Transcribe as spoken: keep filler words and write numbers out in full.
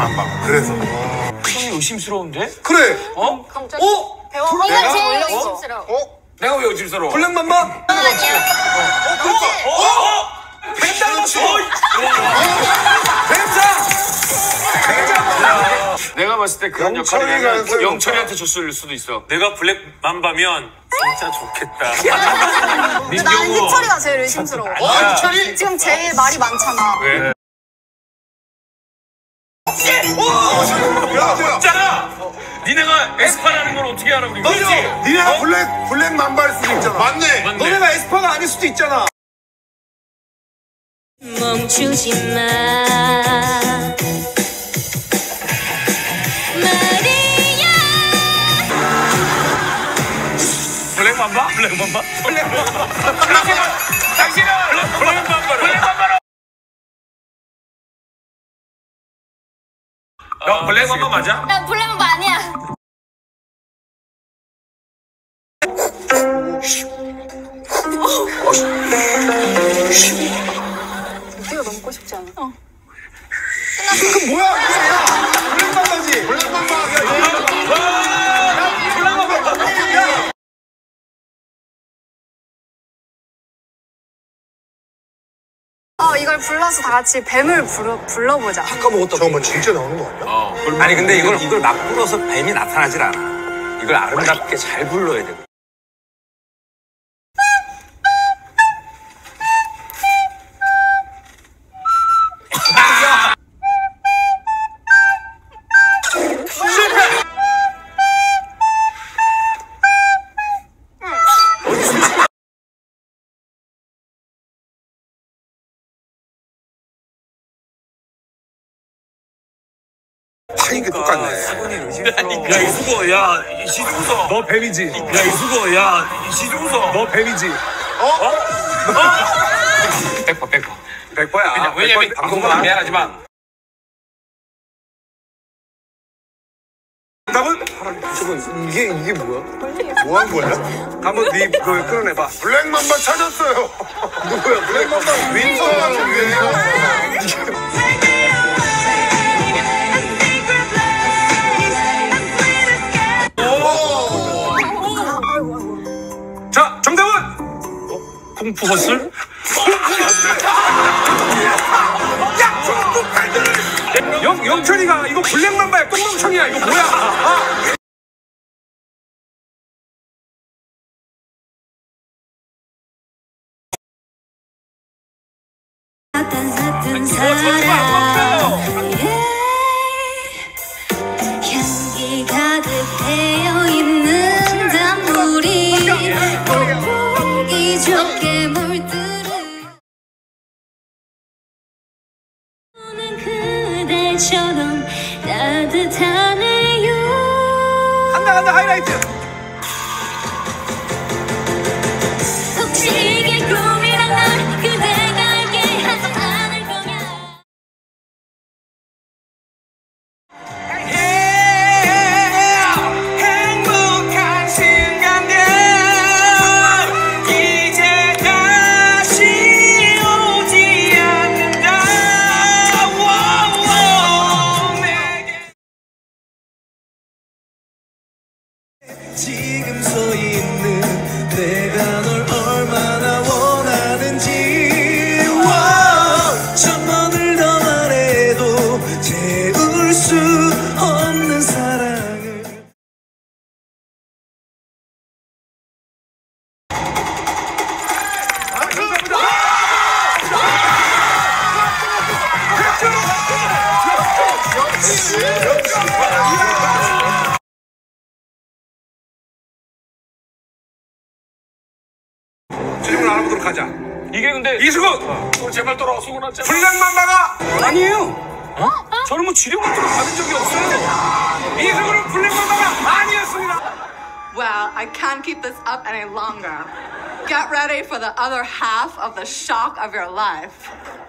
맘바. 그래서. 형이 의심스러운데? 그래. 어? 갑자기. 어? 배워. 내가? 제일 어? 의심스러워. 어? 내가 왜 의심스러워? 블랙 맘바? 아니야. 어? 그러니까. 어? 어? 뱀 닮았어! 뱀장! 뱀장! 내가 봤을 때 그런 역할이면 영철이한테 줬을 수도 있어. 내가 블랙 맘바면 진짜 좋겠다. 근데 나는 희철이가 제일 의심스러워. 어? 희철이? 지금 제일 말이 많잖아. 왜? 야, 뭐야? 있잖아! 니네가 에스파라는 걸 어떻게 알아, 우리? 너지? 니네가 블랙, 블랙 맘바일 수도 있잖아. 맞네. 맞네. 너네가 에스파가 아닐 수도 있잖아. 멈추지 마 마리아. 블랙 맘바? 블랙 맘바? 블랙 맘바. 당신은, 당신은 블랙 맘바로. 블랙 맘바로. 형, 블랙 맘바 맞아? 난 블랙 맘바 아니야. 뛰어넘고 싶지 않아? 어. 그 뭐야? 블랙 맘바지? 블랙 맘바. 야, 블랙 맘바. 야. 어, 이걸 불러서 다 같이 뱀을 불러, 불러보자. 아까 먹었다. 잠깐만, 진짜 나오는 거 아니야? 어. 아니 근데 이걸 이걸 막 불어서 뱀이 나타나질 않아. 이걸 아름답게 잘 불러야 돼. 하긴 게 똑같네. 수근이 의심스러워. 야, 이수고, 야, 시중서. 너 뱀이지? 야, 이수고, 야, 시중서. 너 뱀이지? 어? 어? 백퍼, 백퍼. 백퍼야. 그냥, 왜냐면, 방송만 미안하지만. 답은? 저건 이게 이게 뭐야? 뭐 한 거야? 한번 네 그걸 끌어내봐. 블랙 맘바 찾았어요. 누구야? 블랙 맘바 윈서가 누구예요? 자, 정답은 쿵푸 허슬? 야, 중국 팔들. 영 영철이가 이거 블랙 맘바야. 똥멍청이야. 이거 뭐야? 아. 사탄 사람 향기 가득 배어 있는 단물이 보기 좋게 물들을 오는 그대처럼 따뜻하네요. 간다 간다 하이라이트. 혹시 이게 꿈이란 날 그대가 알게 하지 않을 거냐. 행복한 순간들 이제 다시 오지 않는다. 내게 지금 서 있는 내가 널 얼마나 원하는지 천 번을 더 말해도 채울 수 없는 사랑을. 질문 알아보도록 하자. 이게 근데 이수근 어, 제발 돌아와 수근아 제발. 블랙 맘바가 아니에요. 어? 저는 뭐 치료 같은 거 받은 적이 없어요. 이수근은 블랙 맘바가 아니었습니다. Well, I can't keep this up any longer. Get ready for the other half of the shock of your life.